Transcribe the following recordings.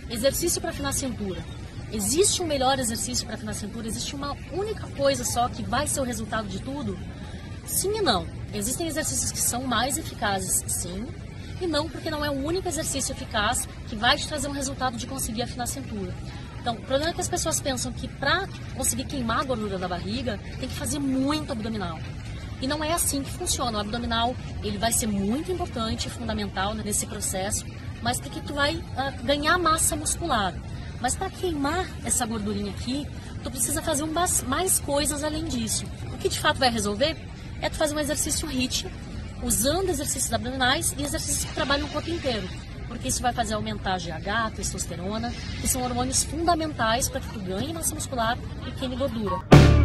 Exercício para afinar a cintura. Existe um melhor exercício para afinar a cintura? Existe uma única coisa só que vai ser o resultado de tudo? Sim e não. Existem exercícios que são mais eficazes, sim, e não, porque não é o único exercício eficaz que vai te trazer um resultado de conseguir afinar a cintura. Então, o problema é que as pessoas pensam que para conseguir queimar a gordura da barriga, tem que fazer muito abdominal. E não é assim que funciona. O abdominal, ele vai ser muito importante, fundamental nesse processo, mas porque tu vai ganhar massa muscular. Mas para queimar essa gordurinha aqui, tu precisa fazer mais coisas além disso. O que de fato vai resolver é tu fazer um exercício HIIT, usando exercícios abdominais e exercícios que trabalham o corpo inteiro. Porque isso vai fazer aumentar a GH, testosterona, que são hormônios fundamentais para que tu ganhe massa muscular e queime gordura.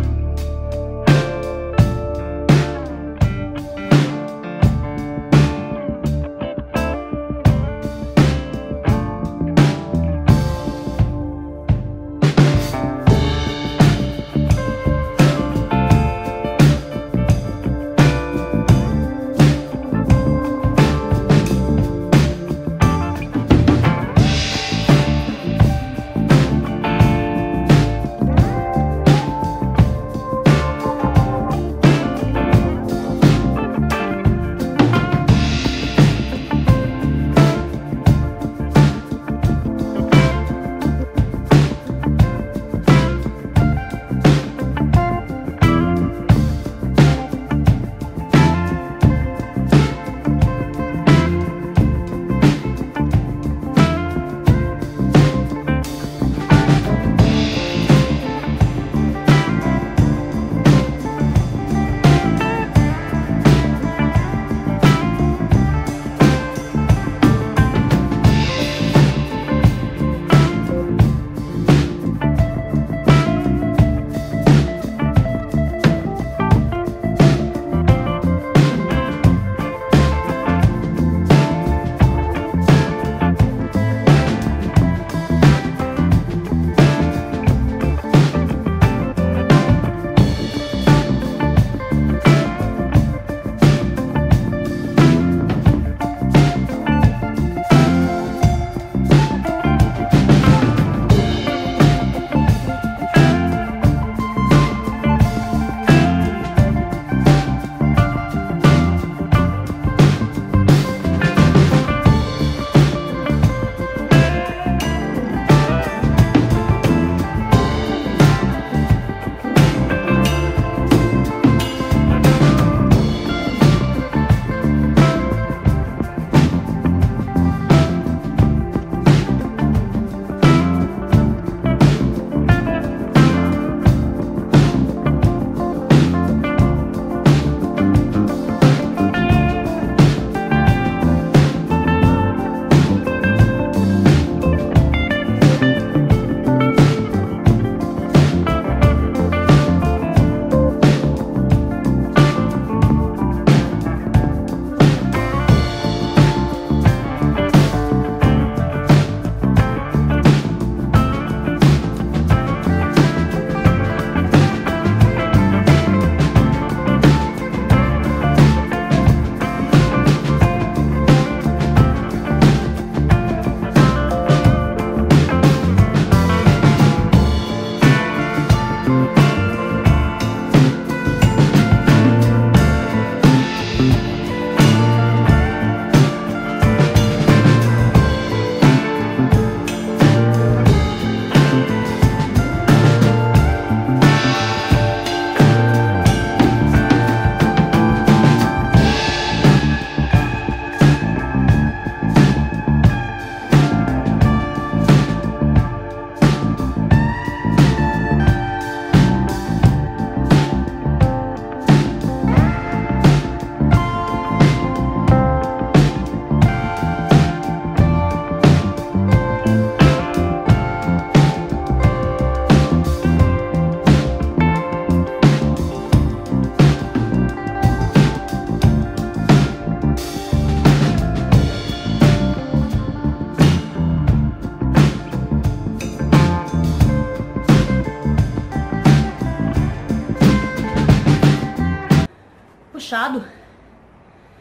puxado.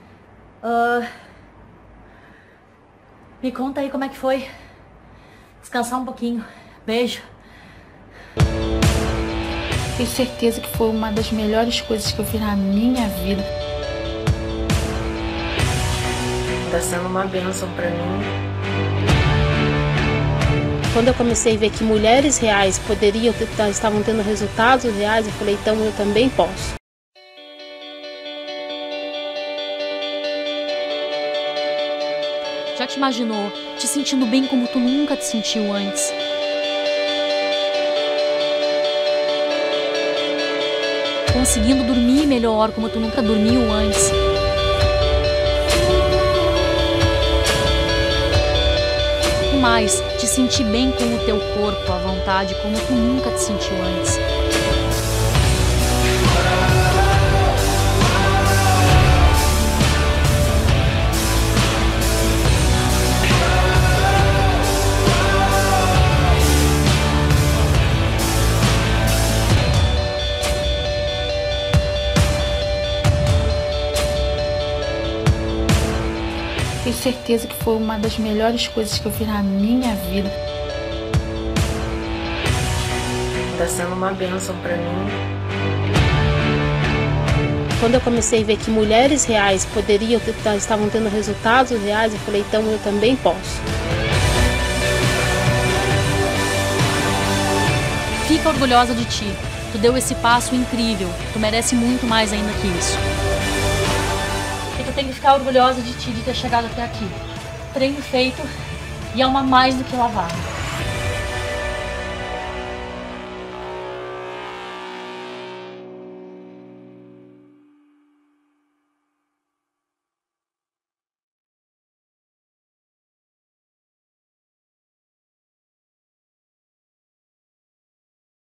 Me conta aí como é que foi. descansar um pouquinho. Beijo. Tenho certeza que foi uma das melhores coisas que eu fiz na minha vida. Tá sendo uma bênção pra mim. Quando eu comecei a ver que mulheres reais estavam tendo resultados reais, eu falei, então eu também posso. Já te imaginou te sentindo bem como tu nunca te sentiu antes? Conseguindo dormir melhor como tu nunca dormiu antes? E mais, te sentir bem com o teu corpo, à vontade, como tu nunca te sentiu antes? Tenho certeza que foi uma das melhores coisas que eu fiz na minha vida. Tá sendo uma bênção pra mim. Quando eu comecei a ver que mulheres reais estavam tendo resultados reais, eu falei, então eu também posso. Fica orgulhosa de ti. Tu deu esse passo incrível. Tu merece muito mais ainda que isso. E tu tem que ficar orgulhosa de ti, de ter chegado até aqui. Treino feito e alma mais do que lavada.